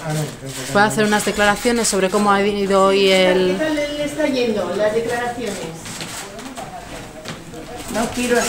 ¿Puede hacer unas declaraciones sobre cómo ha ido hoy el...? ¿Qué tal le está yendo las declaraciones? No quiero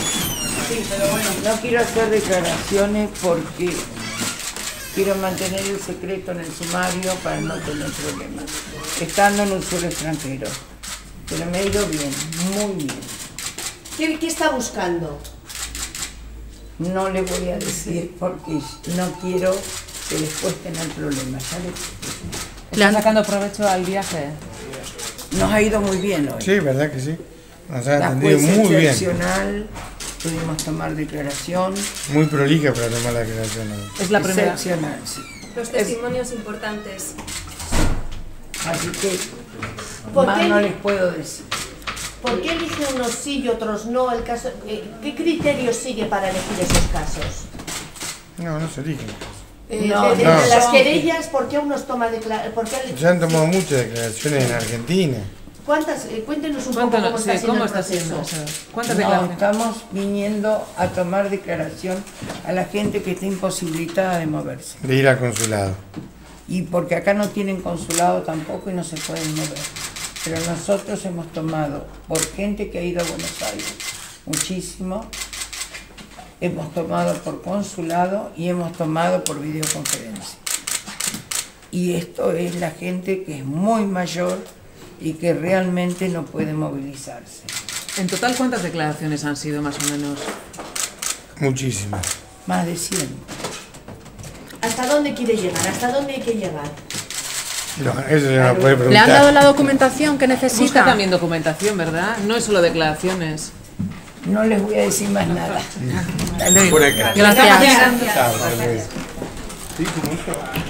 hacer declaraciones porque quiero mantener el secreto en el sumario para no tener problemas, estando en un suelo extranjero. Pero me ha ido bien, muy bien. ¿Qué está buscando? No le voy a decir porque no quiero que después tener problemas, ¿sabes? ¿Están sacando provecho al viaje? Nos ha ido muy bien hoy. Sí, verdad que sí. Nos ha La atendido jueza muy bien. excepcional, pudimos tomar declaración. Muy prolija para tomar la declaración. Es la primera. Excepcional, sí. Los testimonios importantes. Así que ¿Por más qué? no les puedo decir. ¿Por qué elige unos sí y otros no? El caso, ¿qué criterios sigue para elegir esos casos? No, no se eligen. No, De no. las querellas, ¿por qué unos toma declaraciones? Se han tomado muchas declaraciones en Argentina. ¿Cuántas? Cuéntenos un poco cómo está siendo ¿Cómo el está siendo proceso. eso? ¿Cuántas No, declaraciones? estamos viniendo a tomar declaración a la gente que está imposibilitada de moverse. De ir al consulado. Y porque acá no tienen consulado tampoco y no se pueden mover. Pero nosotros hemos tomado, por gente que ha ido a Buenos Aires, muchísimo, hemos tomado por consulado y hemos tomado por videoconferencia. Y esto es la gente que es muy mayor y que realmente no puede movilizarse. En total, ¿cuántas declaraciones han sido más o menos? Muchísimas. Más de 100. ¿Hasta dónde quiere llegar? ¿Hasta dónde hay que llegar? No, eso se nos puede preguntar. ¿Le han dado la documentación que Busca necesita? también documentación, ¿verdad? No es solo declaraciones. No les voy a decir más nada. Por acá. Gracias. Chao, hasta luego. Sí, como eso.